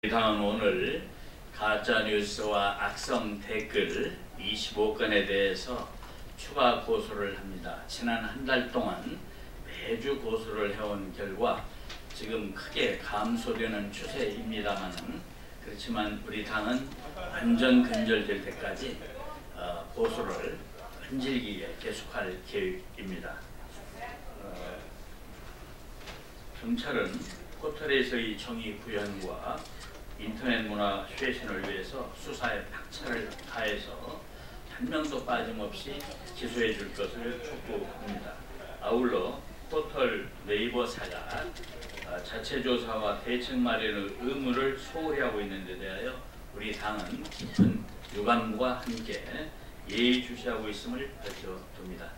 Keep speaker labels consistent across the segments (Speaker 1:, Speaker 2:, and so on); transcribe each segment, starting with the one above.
Speaker 1: 당은 오늘 가짜뉴스와 악성 댓글 25건에 대해서 추가 고소를 합니다. 지난 한 달 동안 매주 고소를 해온 결과 지금 크게 감소되는 추세입니다만은, 그렇지만 우리 당은 완전 근절될 때까지 고소를 끈질기게 계속할 계획입니다. 경찰은 포털에서의 정의 구현과 인터넷 문화 쇄신을 위해서 수사에 박차를 가해서 한 명도 빠짐없이 기소해 줄 것을 촉구합니다. 아울러 포털 네이버사가 자체 조사와 대책 마련의 의무를 소홀히 하고 있는 데 대하여 우리 당은 깊은 유감과 함께 예의주시하고 있음을 밝혀둡니다.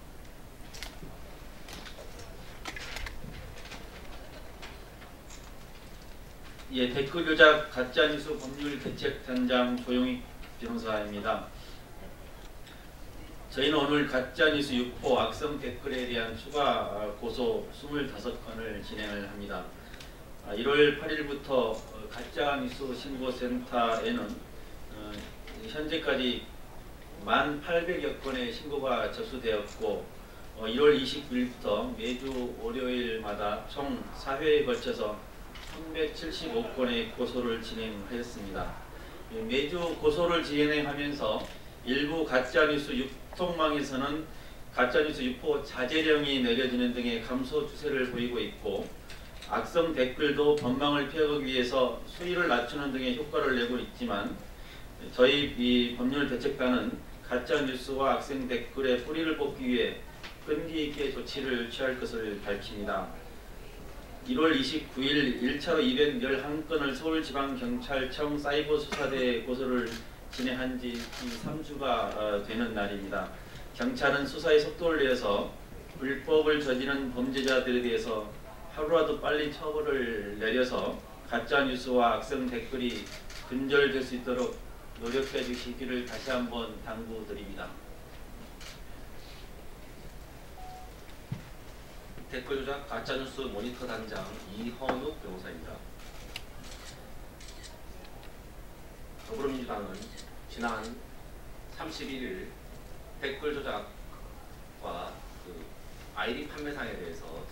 Speaker 2: 예, 댓글 조작 가짜뉴스 법률 대책단장 조용익 변호사입니다. 저희는 오늘 가짜뉴스 유포 악성 댓글에 대한 추가 고소 25건을 진행을 합니다. 1월 8일부터 가짜뉴스 신고센터에는 현재까지 1,800여 건의 신고가 접수되었고, 1월 29일부터 매주 월요일마다 총 4회에 걸쳐서 375건의 고소를 진행하였습니다. 매주 고소를 진행하면서 일부 가짜뉴스 유통망에서는 가짜뉴스 유포 자제령이 내려지는 등의 감소 추세를 보이고 있고, 악성 댓글도 법망을 피하기 위해서 수위를 낮추는 등의 효과를 내고 있지만, 저희 이 법률대책단은 가짜뉴스와 악성 댓글의 뿌리를 뽑기 위해 끈기 있게 조치를 취할 것을 밝힙니다. 1월 29일 1차로 211건을 서울지방경찰청 사이버수사대에 고소를 진행한 지 3주가 되는 날입니다. 경찰은 수사의 속도를 내서 불법을 저지른 범죄자들에 대해서 하루라도 빨리 처벌을 내려서 가짜뉴스와 악성 댓글이 근절될 수 있도록 노력해 주시기를 다시 한번 당부드립니다.
Speaker 3: 댓글 조작 가짜뉴스 모니터 단장 이헌욱 변호사입니다. 더불어민주당은 지난 31일 댓글 조작과 아이디 판매상에 대해서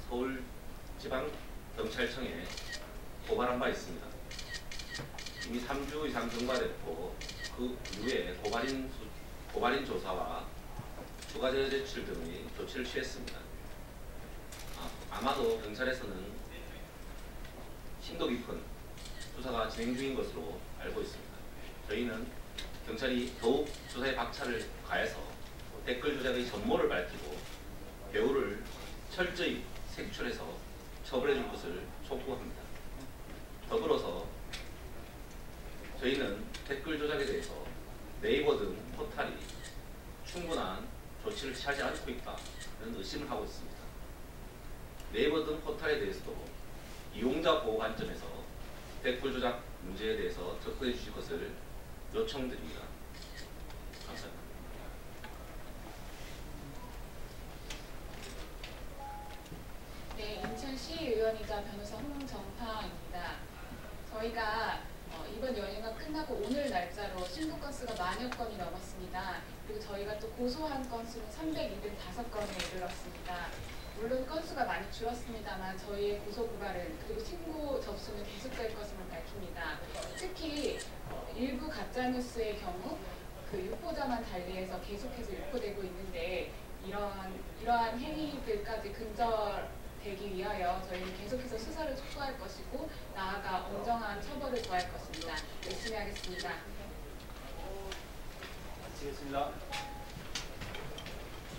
Speaker 3: 서울지방경찰청에 고발한 바 있습니다. 이미 3주 이상 경과됐고, 그 이후에 고발인 조사와 추가 제출 등의 조치를 취했습니다. 아마도 경찰에서는 심도 깊은 수사가 진행 중인 것으로 알고 있습니다. 저희는 경찰이 더욱 수사에 박차를 가해서 댓글 조작의 전모를 밝히고 배후를 철저히 색출해서 처벌해 줄 것을 촉구합니다. 더불어서 저희는 댓글 조작에 대해서 네이버 등 포털이 충분한 조치를 취하지 않고 있다는 의심을 하고 있습니다. 네이버 등 포털에 대해서도 이용자 보호 관점에서 댓글 조작 문제에 대해서 접근해 주실 것을 요청드립니다. 감사합니다.
Speaker 4: 네, 인천시의원이자 변호사 홍정파입니다. 저희가 이번 연휴가 끝나고 오늘 날짜로 신고 건수가 10,000여 건이 넘었습니다. 그리고 저희가 또 고소한 건수는 375건에 이르렀습니다. 물론 건수가 많이 줄었습니다만 저희의 고소 고발은 그리고 신고 접수는 계속될 것으로 밝힙니다. 특히 일부 가짜뉴스의 경우 유포자만 달리해서 계속해서 유포되고 있는데, 이러한 행위들까지 근절되기 위하여 저희는 계속해서 수사를 촉구할 것이고, 나아가 엄정한 처벌을 더할 것입니다. 열심히 하겠습니다.
Speaker 2: 마치겠습니다.